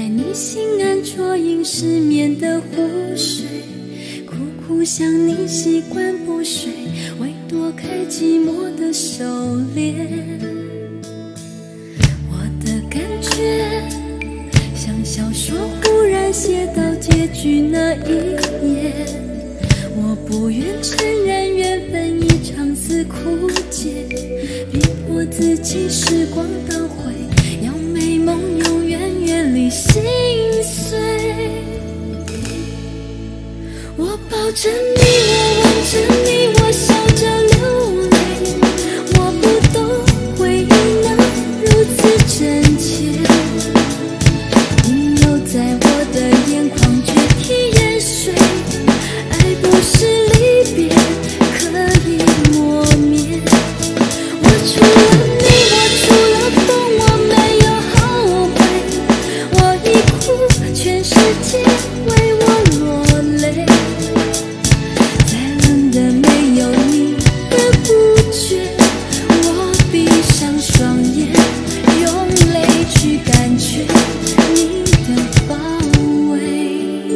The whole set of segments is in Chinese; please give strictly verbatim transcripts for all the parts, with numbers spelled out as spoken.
你心安啜饮失眠的湖水，苦苦想你习惯不睡，为躲开寂寞的手链。我的感觉像小说忽然写到结局那一页，我不愿承认缘分一场似枯竭，逼迫自己时光倒回，要美梦永远远离心碎。我抱着你，我吻着你，我笑着流泪，我不懂回忆能如此真切，你又在我的眼眶决堤淹水，爱不是离别可以磨灭。我除了你，我除了风，我没有后悔，我已哭，全世界为我落泪，再冷的没有你的不觉，我闭上双眼，用泪去感觉你的包围。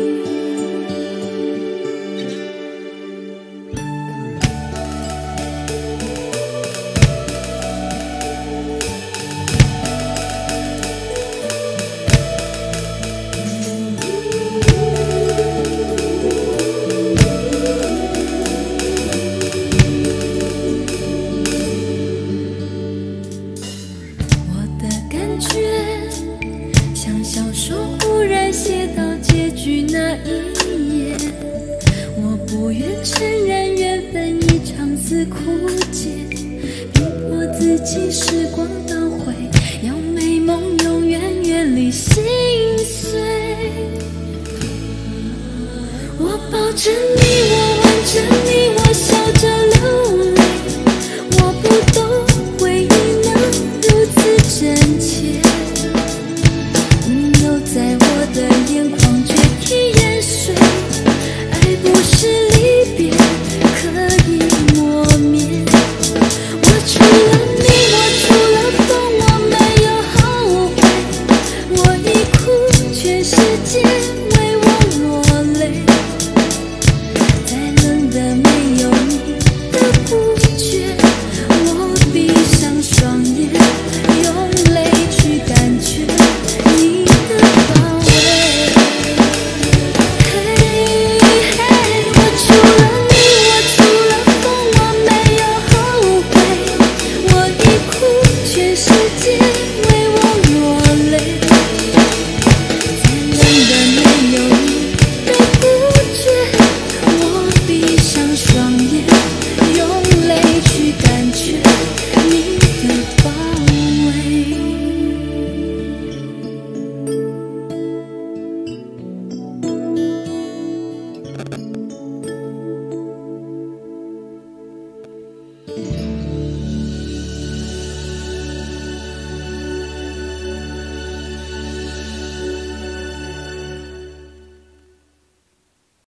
我的感觉像小说忽然写到结局那一页，我不愿承认缘分一场似枯竭，逼迫自己时光倒回，要美梦永远远离心碎。我抱着你，我吻着你，我笑着流泪，我不懂回忆能如此真切，你又在我的眼眶决堤淹水，爱不是离别可以磨灭。我除了你，我除了风，我没有后悔，我已哭，全世界